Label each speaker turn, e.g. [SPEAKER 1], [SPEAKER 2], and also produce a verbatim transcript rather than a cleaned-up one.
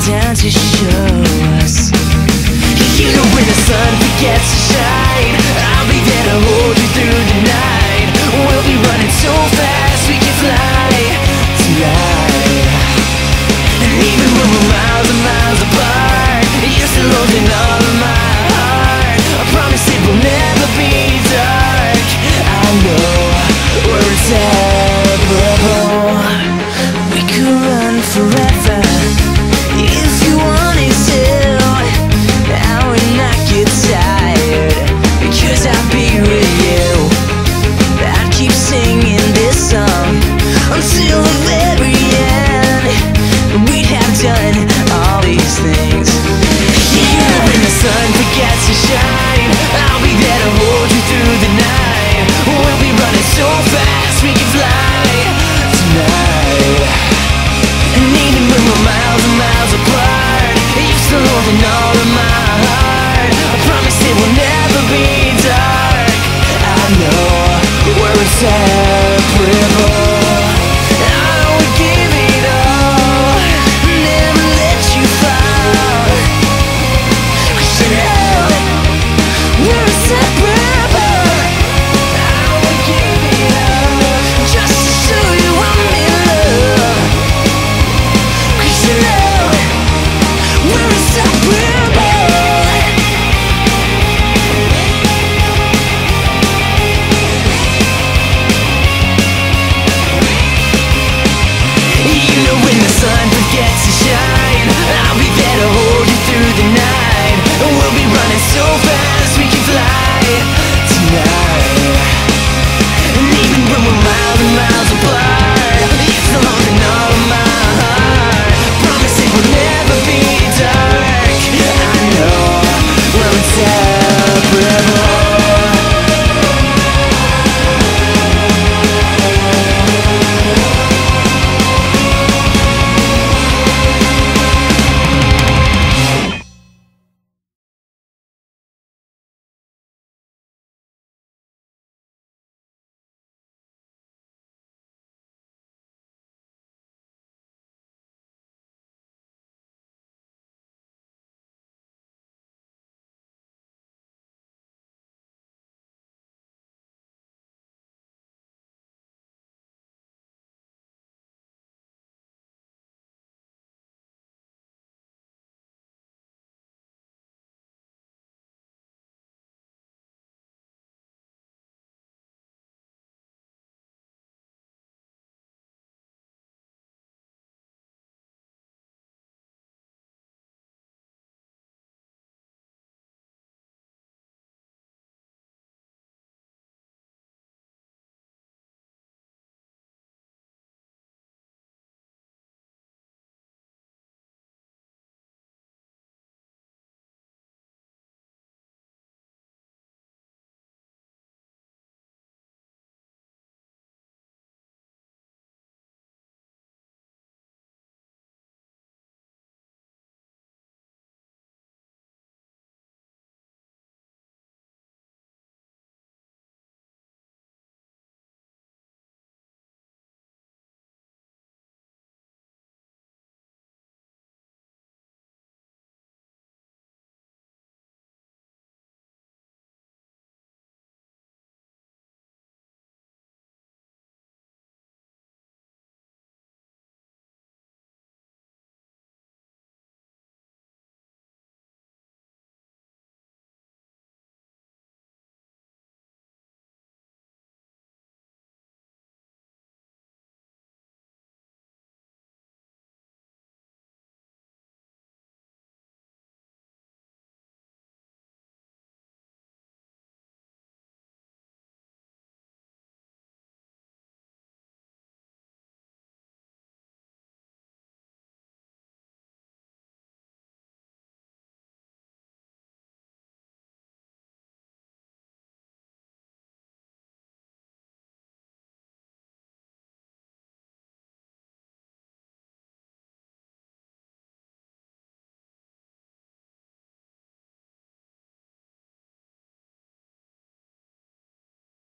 [SPEAKER 1] down to show us. You know when the sun forgets to shine, I'll be there to hold you through the night. We'll be running so fast we can fly tonight. And even when we're miles and miles apart, you're still holding all of my heart. I promise it will never be dark. I know we're inseparable. We could run forever if you wanted to. I would not get tired, because I'll be with you. I'd keep singing this song until the very end. We'd have done all these things. Yeah, when the sun forgets to shine, I'll be there to hold you through the night. We'll be running so fast we can fly tonight. And even when we're miles and miles apart, you're still holding on.